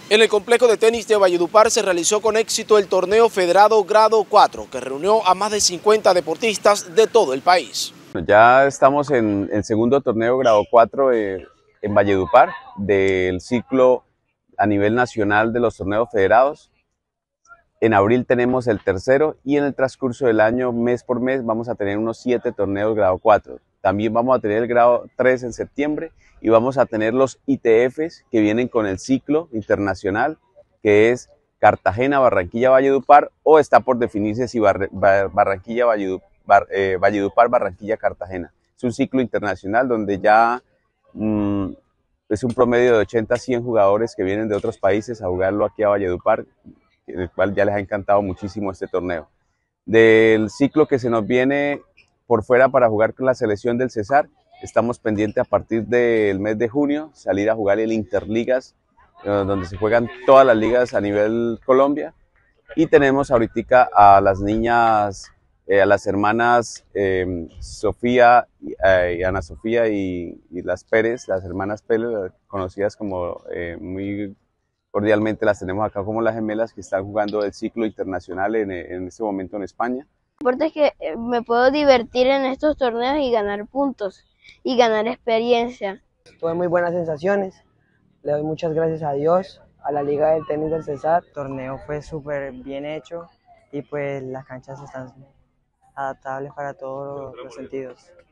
En el complejo de tenis de Valledupar se realizó con éxito el torneo Federado Grado 4, que reunió a más de 50 deportistas de todo el país. Ya estamos en el segundo torneo Grado 4 en Valledupar, del ciclo a nivel nacional de los torneos federados. En abril tenemos el tercero y en el transcurso del año, mes por mes, vamos a tener unos 7 torneos Grado 4. También vamos a tener el Grado 3 en septiembre y vamos a tener los ITFs que vienen con el ciclo internacional, que es Cartagena, Barranquilla, Valledupar, o está por definirse si Barranquilla, Valledupar, Barranquilla, Cartagena. Es un ciclo internacional donde ya es un promedio de 80 a 100 jugadores que vienen de otros países a jugarlo aquí a Valledupar, el cual ya les ha encantado muchísimo este torneo. Del ciclo que se nos viene por fuera para jugar con la selección del Cesar, estamos pendientes a partir del mes de junio, salir a jugar el Interligas, donde se juegan todas las ligas a nivel Colombia, y tenemos ahorita a las niñas, a las hermanas Sofía, Ana Sofía y las Pérez, las hermanas Pérez, conocidas como muy cordialmente las tenemos acá como las gemelas, que están jugando el ciclo internacional en este momento en España. Lo importante es que me puedo divertir en estos torneos y ganar puntos y ganar experiencia. Tuve muy buenas sensaciones, le doy muchas gracias a Dios, a la Liga del Tenis del Cesar. El torneo fue súper bien hecho y pues las canchas están adaptables para todos los sentidos.